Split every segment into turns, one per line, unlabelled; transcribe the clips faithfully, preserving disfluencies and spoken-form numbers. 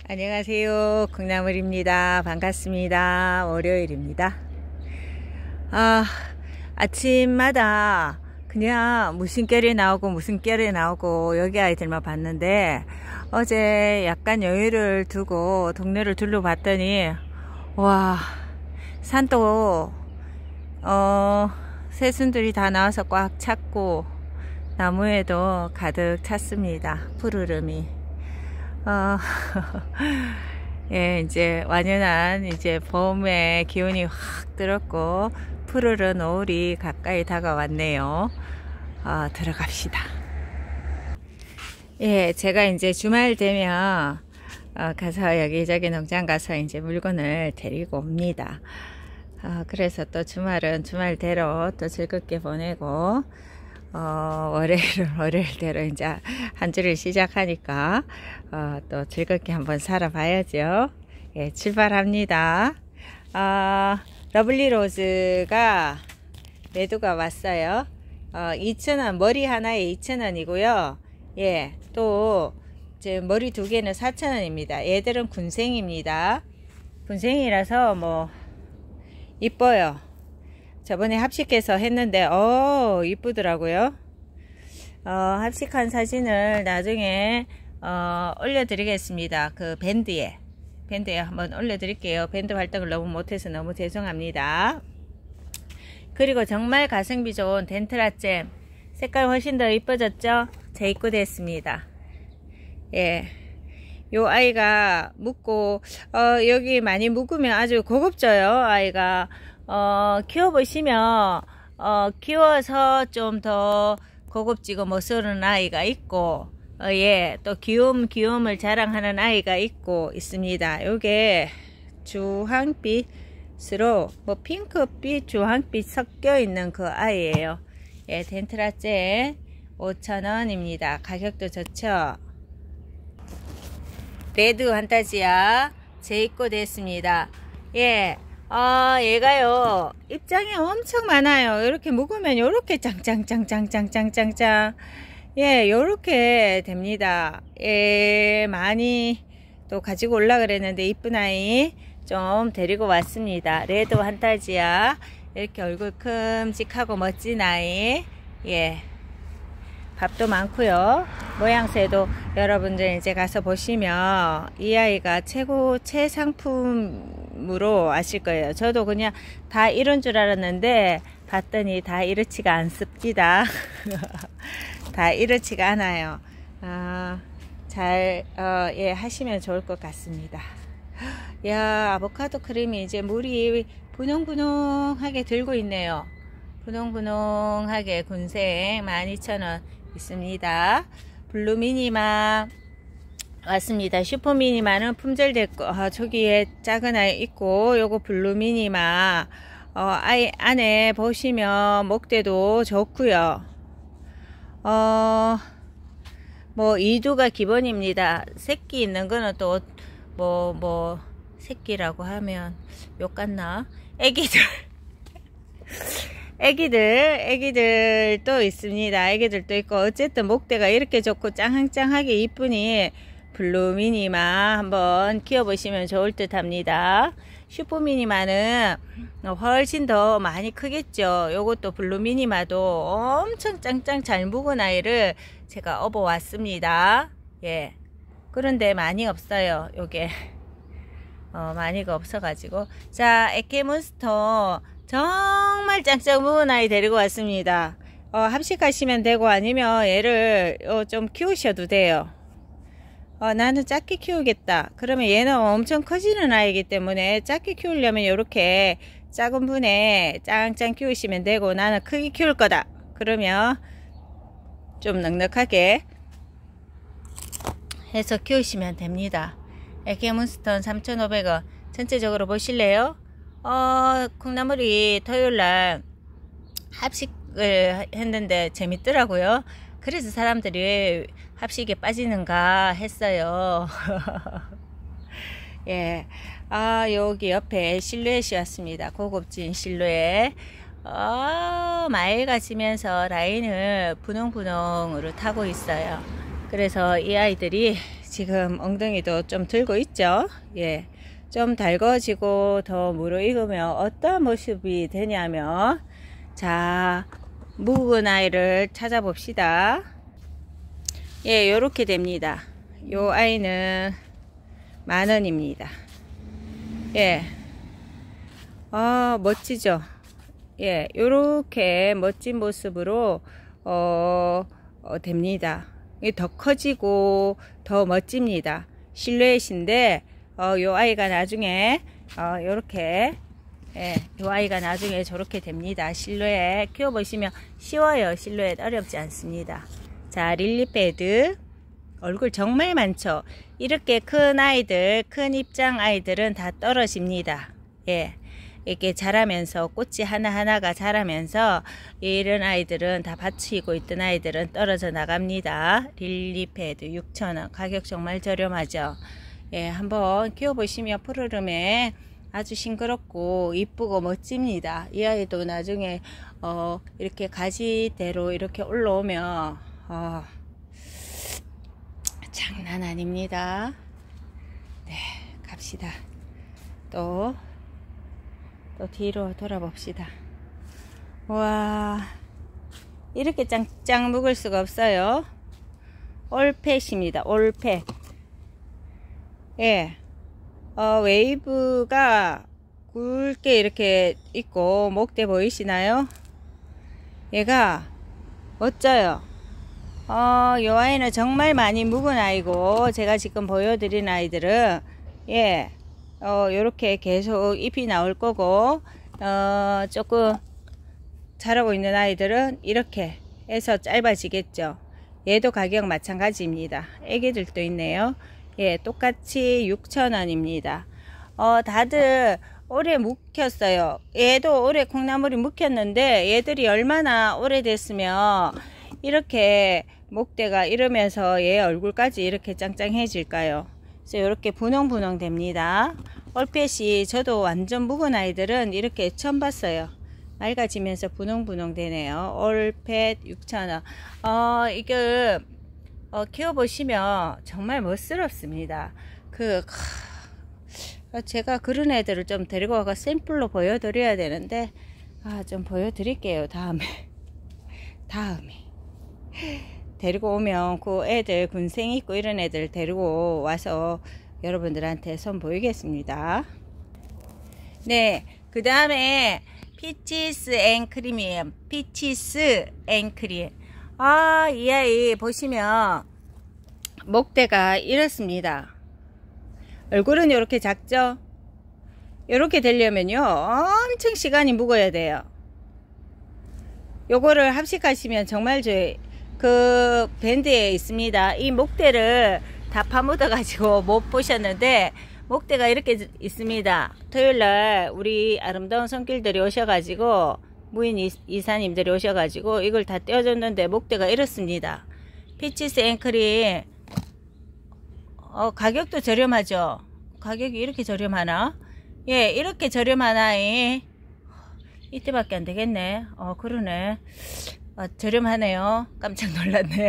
안녕하세요. 콩나물입니다. 반갑습니다. 월요일입니다. 아, 아침마다 그냥 무슨 결이 나오고 무슨 결이 나오고 여기 아이들만 봤는데 어제 약간 여유를 두고 동네를 둘러봤더니 와, 산도 어, 새순들이 다 나와서 꽉 찼고 나무에도 가득 찼습니다. 푸르름이. 어, 예, 이제 완연한 이제 봄의 기운이 확 들었고 푸르른 노을이 가까이 다가왔네요. 어, 들어갑시다. 예, 제가 이제 주말 되면 어, 가서 여기저기 농장 가서 이제 물건을 데리고 옵니다. 어, 그래서 또 주말은 주말대로 또 즐겁게 보내고 어, 월요일은 월요일대로 이제 한 주를 시작하니까 어, 또 즐겁게 한번 살아봐야죠. 예, 출발합니다. 어, 러블리로즈가 매도가 왔어요. 어, 이천 원, 머리 하나에 이천 원이고요. 예, 또 이제 머리 두 개는 사천 원입니다. 얘들은 군생입니다. 군생이라서 뭐 이뻐요. 저번에 합식해서 했는데 어 이쁘더라고요. 어, 합식한 사진을 나중에 어, 올려드리겠습니다. 그 밴드에 밴드에 한번 올려드릴게요. 밴드 활동을 너무 못해서 너무 죄송합니다. 그리고 정말 가성비 좋은 덴트라잼 색깔 훨씬 더 이뻐졌죠? 재입고됐습니다. 예, 요 아이가 묵고 어, 여기 많이 묵으면 아주 고급져요. 아이가 어, 키워보시면, 어, 키워서 좀 더 고급지고 멋스러운 아이가 있고, 어, 예, 또 귀여움, 귀여움을 자랑하는 아이가 있고 있습니다. 요게 주황빛으로, 뭐, 핑크빛, 주황빛 섞여 있는 그 아이예요. 예, 덴트라잼 오천 원입니다. 가격도 좋죠? 레드 환타지아 재입고 됐습니다. 예. 아, 얘가요, 입장이 엄청 많아요. 이렇게 묵으면 이렇게 짱짱짱짱짱짱짱짱. 예, 요렇게 됩니다. 예, 많이 또 가지고 올라 그랬는데 이쁜 아이 좀 데리고 왔습니다. 레드 환타지아. 이렇게 얼굴 큼직하고 멋진 아이. 예. 밥도 많고요. 모양새도 여러분들 이제 가서 보시면 이 아이가 최고 최상품으로 아실 거예요. 저도 그냥 다 이런 줄 알았는데 봤더니 다 이렇지가 않습니다. 다 이렇지가 않아요. 어, 잘 어, 예, 하시면 좋을 것 같습니다. 야, 아보카도 크림이 이제 물이 분홍분홍하게 들고 있네요. 분홍분홍하게 군생 만 이천 원 있습니다. 블루 미니마 왔습니다. 슈퍼 미니마는 품절됐고 어, 저기에 작은 아이 있고 요거 블루 미니마 어, 아이 안에 보시면 목대도 좋고요. 어, 뭐 이두가 기본입니다. 새끼 있는 거는 또 뭐 뭐 새끼라고 하면 욕 같나? 애기들 애기들, 애기들도 있습니다. 애기들도 있고, 어쨌든 목대가 이렇게 좋고 짱짱하게 이쁘니 블루 미니마 한번 키워보시면 좋을 듯 합니다. 슈퍼 미니마는 훨씬 더 많이 크겠죠. 요것도 블루 미니마도 엄청 짱짱 잘 묵은 아이를 제가 업어 왔습니다. 예. 그런데 많이 없어요. 요게. 어, 많이가 없어가지고. 자, 에케몬스터. 정말 짱짱 묵은 아이 데리고 왔습니다. 어, 합식하시면 되고 아니면 얘를 어, 좀 키우셔도 돼요. 어, 나는 작게 키우겠다. 그러면 얘는 엄청 커지는 아이이기 때문에 작게 키우려면 이렇게 작은 분에 짱짱 키우시면 되고 나는 크게 키울 거다. 그러면 좀 넉넉하게 해서 키우시면 됩니다. 에케몬스턴 삼천오백 원 전체적으로 보실래요? 어, 콩나물이 토요일날 합식을 했는데 재밌더라고요. 그래서 사람들이 합식에 빠지는가 했어요. 예. 아, 여기 옆에 실루엣이 왔습니다. 고급진 실루엣. 어, 맑아지면서 라인을 분홍분홍으로 타고 있어요. 그래서 이 아이들이 지금 엉덩이도 좀 들고 있죠. 예, 좀 달궈지고 더 무르익으면 어떤 모습이 되냐면, 자, 묵은 아이를 찾아봅시다. 예, 요렇게 됩니다. 요 아이는 만원입니다. 예, 아, 멋지죠. 예, 요렇게 멋진 모습으로 어, 어 됩니다. 더 커지고 더 멋집니다. 실루엣인데 어, 요 아이가 나중에 어, 요렇게, 예, 요 아이가 나중에 저렇게 됩니다. 실루엣 키워보시면 쉬워요. 실루엣 어렵지 않습니다. 자, 릴리패드 얼굴 정말 많죠. 이렇게 큰 아이들, 큰 입장 아이들은 다 떨어집니다. 예, 이렇게 자라면서 꽃이 하나하나가 자라면서 이런 아이들은 다 받치고 있던 아이들은 떨어져 나갑니다. 릴리패드 육천 원 가격 정말 저렴하죠. 예, 한번 키워보시면 푸르름에 아주 싱그럽고 이쁘고 멋집니다. 이 아이도 나중에 어, 이렇게 가지대로 이렇게 올라오면 어, 장난 아닙니다. 네, 갑시다. 또, 또 뒤로 돌아봅시다. 와, 이렇게 짱짱 묵을 수가 없어요. 올펫입니다. 올펫. 예, 어, 웨이브가 굵게 이렇게 있고 목대 보이시나요? 얘가 멋져요. 어, 요 아이는 정말 많이 묵은 아이고, 제가 지금 보여드린 아이들은, 예, 어, 요렇게 계속 잎이 나올 거고, 어, 조금 자라고 있는 아이들은 이렇게 해서 짧아지겠죠. 얘도 가격 마찬가지입니다. 애기들도 있네요. 예, 똑같이 육천 원입니다. 어, 다들 올해 묵혔어요. 얘도 올해 콩나물이 묵혔는데, 얘들이 얼마나 오래됐으면 이렇게 목대가 이러면서 얘 얼굴까지 이렇게 짱짱해질까요? 그래서 이렇게 분홍분홍 됩니다. 올펫이 저도 완전 묵은 아이들은 이렇게 처음 봤어요. 맑아지면서 분홍분홍 되네요. 올펫 육천 원. 어, 이거 어, 키워보시면 정말 멋스럽습니다. 그 크, 제가 그런 애들을 좀 데리고 와서 샘플로 보여드려야 되는데, 아, 좀 보여드릴게요. 다음에 다음에 데리고 오면 그 애들 군생 있고 이런 애들 데리고 와서 여러분들한테 선보이겠습니다. 네, 그 다음에 피치스 앤 크림이에요. 피치스 앤 크림. 아, 이 아이 보시면 목대가 이렇습니다. 얼굴은 이렇게 작죠? 이렇게 되려면요 엄청 시간이 묵어야 돼요. 요거를 합식하시면 정말 저희 그 밴드에 있습니다. 이 목대를 다 파묻어 가지고 못 보셨는데, 목대가 이렇게 있습니다. 토요일날 우리 아름다운 손길들이 오셔가지고, 무인 이사님들이 오셔가지고 이걸 다 떼어줬는데 목대가 이렇습니다. 피치스 앵크림 어, 가격도 저렴하죠. 가격이 이렇게 저렴하나? 예, 이렇게 저렴하나? 이 이때밖에 안 되겠네. 어, 그러네. 어, 저렴하네요. 깜짝 놀랐네.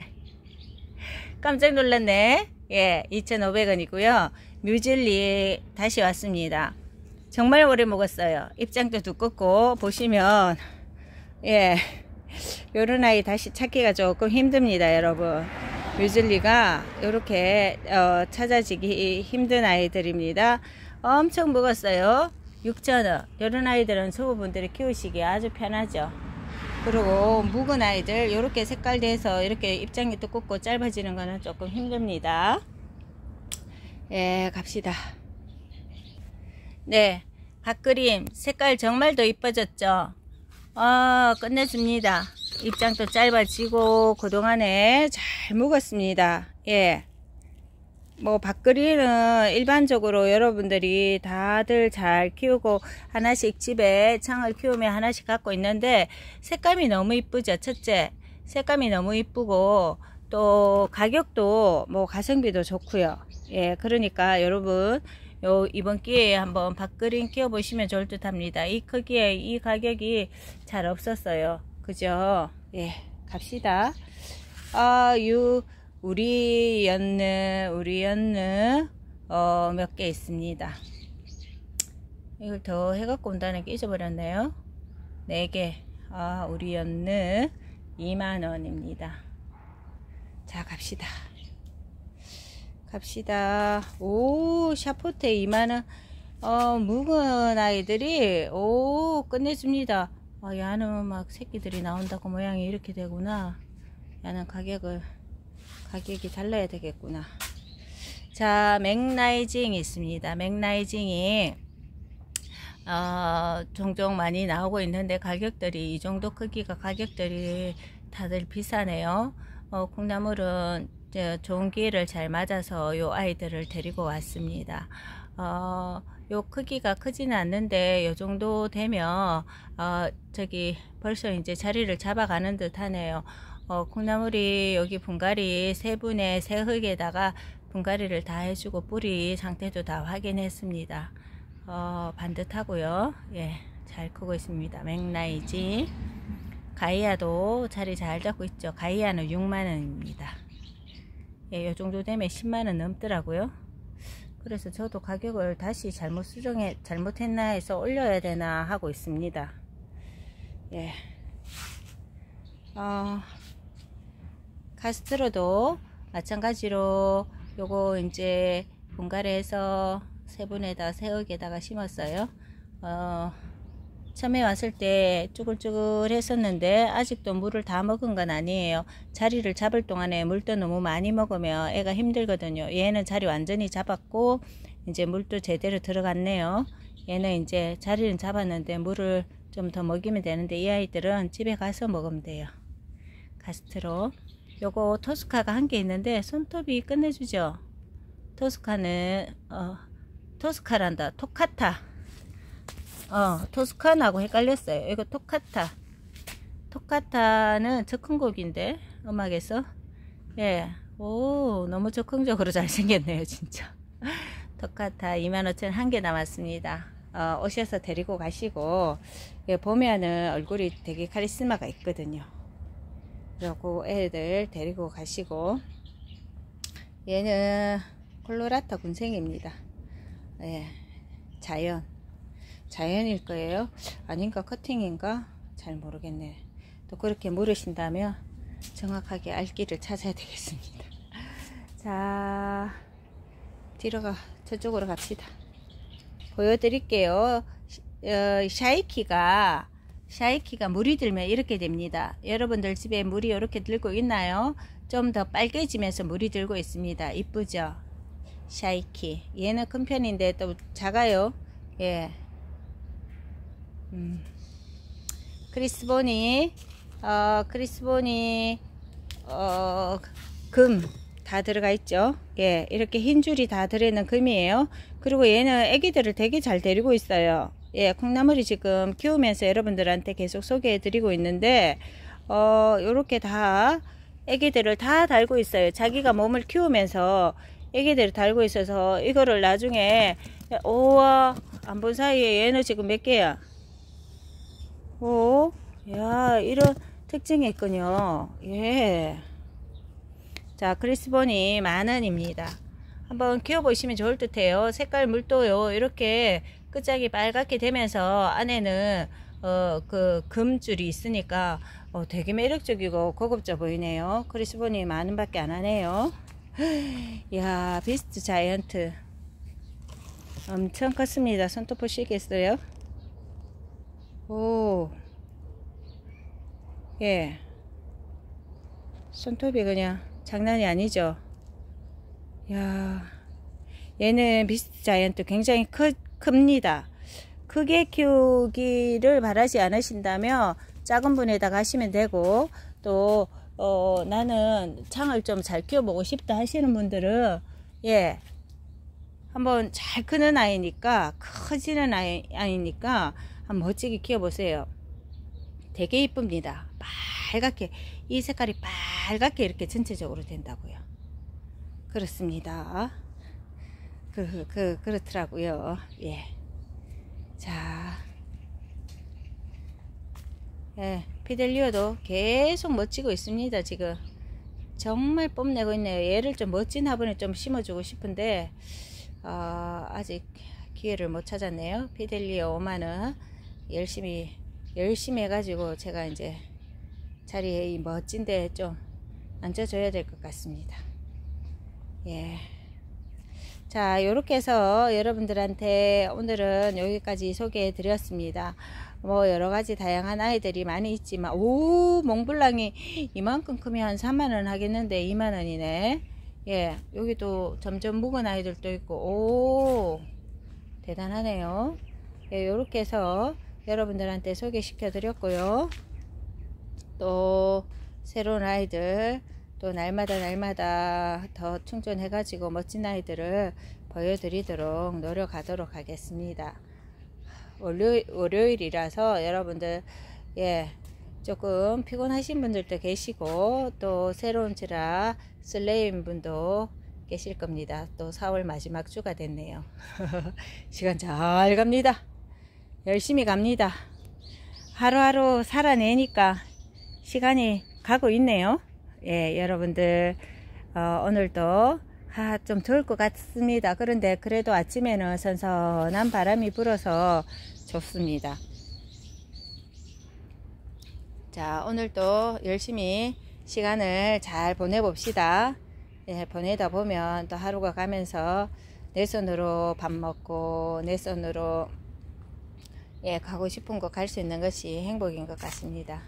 깜짝 놀랐네. 예, 이천오백 원이고요. 뮤즐리 다시 왔습니다. 정말 오래 먹었어요. 입장도 두껍고, 보시면, 예, 요런 아이 다시 찾기가 조금 힘듭니다, 여러분. 뮤즐리가 이렇게 어, 찾아지기 힘든 아이들입니다. 엄청 먹었어요. 육천 원. 요런 아이들은 주부분들이 키우시기 아주 편하죠. 그리고 묵은 아이들 이렇게 색깔 돼서 이렇게 입장이 두껍고 짧아지는 거는 조금 힘듭니다. 예, 갑시다. 네, 밭그림 색깔 정말 더 이뻐졌죠. 아, 끝내줍니다. 입장도 짧아지고 그동안에 잘 묵었습니다. 예, 뭐 밭그리는 일반적으로 여러분들이 다들 잘 키우고 하나씩 집에 창을 키우면 하나씩 갖고 있는데, 색감이 너무 이쁘죠. 첫째, 색감이 너무 이쁘고 또 가격도 뭐 가성비도 좋고요. 예, 그러니까 여러분 요 이번 기회에 한번 밭그림 키워 보시면 좋을 듯 합니다. 이 크기에 이 가격이 잘 없었어요. 그죠? 예, 갑시다. 아, 유 우리 연느, 우리 연느, 어, 몇 개 있습니다. 이걸 더 해갖고 온다는 게 잊어버렸네요. 네 개. 아, 우리 연느 이만 원입니다. 자, 갑시다. 갑시다. 오, 샤포테 이만 원. 어, 묵은 아이들이, 오, 끝내줍니다. 아, 야는 막 새끼들이 나온다고 모양이 이렇게 되구나. 야는 가격을, 가격이 달라야 되겠구나. 자, 맥라이징 있습니다. 맥라이징이, 어, 종종 많이 나오고 있는데 가격들이, 이 정도 크기가 가격들이 다들 비싸네요. 어, 콩나물은 좋은 기회를 잘 맞아서 요 아이들을 데리고 왔습니다. 어, 요 크기가 크지는 않는데 요 정도 되면 어, 저기 벌써 이제 자리를 잡아가는 듯 하네요. 어, 콩나물이 여기 분갈이 세 분의 새 흙에다가 분갈이를 다 해주고 뿌리 상태도 다 확인했습니다. 어, 반듯하고요. 예, 잘 크고 있습니다. 맥라이지 가이아도 자리 잘 잡고 있죠. 가이아는 육만 원입니다. 예, 요 정도 되면 십만 원 넘더라고요. 그래서 저도 가격을 다시 잘못 수정해 잘못했나 해서 올려야 되나 하고 있습니다. 예. 어, 카스트로도 마찬가지로 요거 이제 분갈이해서 세 분에다 새흙에다가 심었어요. 어, 처음에 왔을 때 쭈글쭈글 했었는데 아직도 물을 다 먹은 건 아니에요. 자리를 잡을 동안에 물도 너무 많이 먹으면 애가 힘들거든요. 얘는 자리 완전히 잡았고 이제 물도 제대로 들어갔네요. 얘는 이제 자리는 잡았는데 물을 좀 더 먹이면 되는데 이 아이들은 집에 가서 먹으면 돼요. 카스트로 요거 토스카가 한 개 있는데 손톱이 끝내주죠. 토스카는 어, 토스카란다. 토카타. 어, 토스카나하고 헷갈렸어요. 이거 토카타. 토카타는 적흥곡인데, 음악에서. 예. 오, 너무 적극적으로 잘생겼네요, 진짜. 토카타 이만 오천 원 한 개 남았습니다. 어, 오셔서 데리고 가시고, 예, 보면은 얼굴이 되게 카리스마가 있거든요. 그리고 애들 데리고 가시고, 얘는 콜로라타 군생입니다. 예. 자연. 자연일 거예요. 아닌가 커팅인가 잘 모르겠네. 또 그렇게 물으신다면 정확하게 알 길을 찾아야 되겠습니다. 자, 뒤로 가 저쪽으로 갑시다. 보여드릴게요. 어, 샤이키가 샤이키가 물이 들면 이렇게 됩니다. 여러분들 집에 물이 이렇게 들고 있나요? 좀 더 빨개지면서 물이 들고 있습니다. 이쁘죠? 샤이키. 얘는 큰 편인데 또 작아요. 예. 음. 크리스보니, 어, 크리스보니, 어, 금 다 들어가 있죠. 예, 이렇게 흰 줄이 다 들어있는 금이에요. 그리고 얘는 애기들을 되게 잘 데리고 있어요. 예, 콩나물이 지금 키우면서 여러분들한테 계속 소개해 드리고 있는데, 어, 요렇게 다 애기들을 다 달고 있어요. 자기가 몸을 키우면서 애기들을 달고 있어서 이거를 나중에, 오와, 안 본 사이에 얘는 지금 몇 개야? 오, 야, 이런 특징이 있군요. 예. 자, 크리스본이 만 원입니다. 한번 키워보시면 좋을 듯 해요. 색깔 물도요, 이렇게 끝짝이 빨갛게 되면서 안에는, 어, 그, 금줄이 있으니까, 어, 되게 매력적이고 고급져 보이네요. 크리스본이 만 원밖에 안 하네요. 야, 비스트 자이언트. 엄청 컸습니다. 손톱 보시겠어요? 오, 예, 손톱이 그냥 장난이 아니죠. 야, 얘는 비스트 자이언트 굉장히 크, 큽니다. 크게 키우기를 바라지 않으신다면 작은 분에다가 하시면 되고, 또 어, 나는 창을 좀 잘 키워보고 싶다 하시는 분들은 예, 한번 잘 크는 아이니까, 커지는 아이, 아이니까 한번 멋지게 키워보세요. 되게 이쁩니다. 빨갛게, 이 색깔이 빨갛게 이렇게 전체적으로 된다고요. 그렇습니다. 그, 그, 그렇더라고요. 예. 자, 예, 피델리오도 계속 멋지고 있습니다. 지금 정말 뽐내고 있네요. 얘를 좀 멋진 화분에 좀 심어주고 싶은데 어, 아직 기회를 못 찾았네요. 피델리아 오만은 열심히 열심히 해가지고 제가 이제 자리에 이 멋진데 좀 앉아줘야 될 것 같습니다. 예. 자, 요렇게 해서 여러분들한테 오늘은 여기까지 소개해 드렸습니다. 뭐 여러가지 다양한 아이들이 많이 있지만, 오, 몽블랑이 이만큼 크면 한 삼만 원 하겠는데 이만 원이네. 예, 여기도 점점 묵은 아이들도 있고, 오, 대단하네요. 예, 요렇게 해서 여러분들한테 소개시켜 드렸고요. 또 새로운 아이들, 또 날마다 날마다 더 충전해 가지고 멋진 아이들을 보여드리도록 노력하도록 하겠습니다. 월요일, 월요일이라서 여러분들 예 조금 피곤하신 분들도 계시고, 또 새로운 주라 설레임 분도 계실 겁니다. 또 사월 마지막 주가 됐네요. 시간 잘 갑니다. 열심히 갑니다. 하루하루 살아내니까 시간이 가고 있네요. 예, 여러분들 어, 오늘도 아, 좀 더울 것 같습니다. 그런데 그래도 아침에는 선선한 바람이 불어서 좋습니다. 자, 오늘도 열심히 시간을 잘 보내봅시다. 예, 보내다 보면 또 하루가 가면서 내 손으로 밥 먹고 내 손으로 예, 가고 싶은 곳 갈 수 있는 것이 행복인 것 같습니다.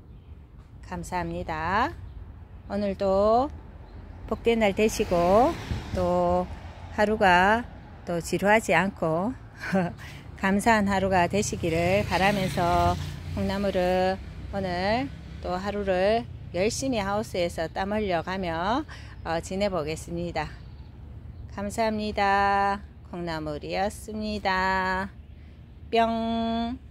감사합니다. 오늘도 복된 날 되시고, 또 하루가 또 지루하지 않고 감사한 하루가 되시기를 바라면서, 콩나물은 오늘 또 하루를 열심히 하우스에서 땀 흘려가며 어, 지내보겠습니다. 감사합니다. 콩나물이었습니다. 뿅.